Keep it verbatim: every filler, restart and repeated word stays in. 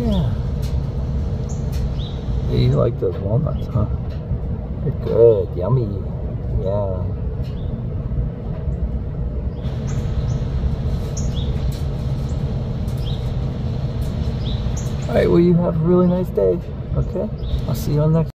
Yeah. You like those walnuts, huh? They're good. Yummy. Yeah. Alright, well, you have a really nice day. Okay? I'll see you on next.